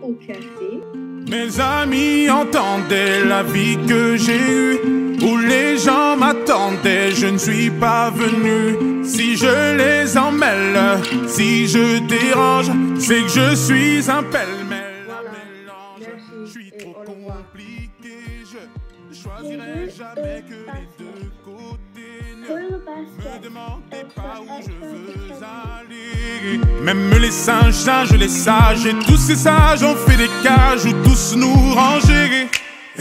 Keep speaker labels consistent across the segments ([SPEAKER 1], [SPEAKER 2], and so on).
[SPEAKER 1] au café.
[SPEAKER 2] Mes amis entendaient la vie que j'ai eue, où les gens m'attendaient, je ne suis pas venu. Si je les emmêle, si je dérange, c'est que je suis un pêle-mêle, un mélange. Je suis trop compliqué, je choisirai jamais que les deux côtés. Ne me demandez pas où je veux aller. Même les singes, les sages, et tous ces sages ont fait des cages où tous nous ranger.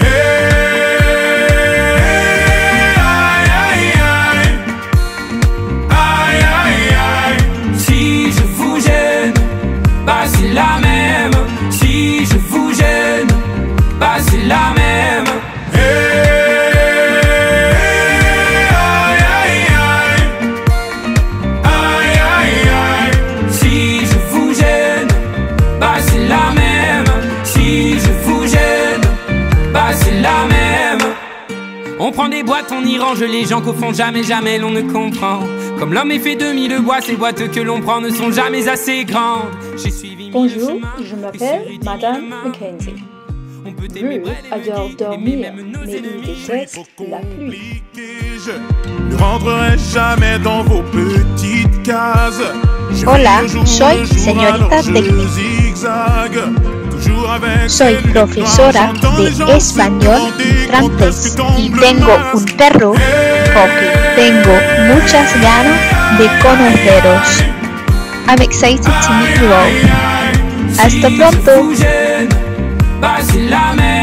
[SPEAKER 3] Si je vous gêne, bah c'est la même. Si je vous gêne, bah c'est la même. Si je vous gêne, bah c'est la même. Si je vous gêne, bah c'est la même. On prend des boîtes, on y range les gens qu'au fond jamais, jamais l'on ne comprend. Comme l'homme est fait de mille bois, ces boîtes que l'on prend ne sont jamais assez grandes. J'ai suivi
[SPEAKER 4] Bonjour, je m'appelle Madame Mackenzie. Ruth adore dormir, mais il déteste la pluie.
[SPEAKER 2] Je ne rentrerai jamais dans vos petites cases.
[SPEAKER 5] Hola, soy señorita técnica. Soy profesora de español y francés y tengo un perro porque tengo muchas ganas de conoceros. I'm excited to meet you all. Hasta pronto.
[SPEAKER 3] Bah c'est la même.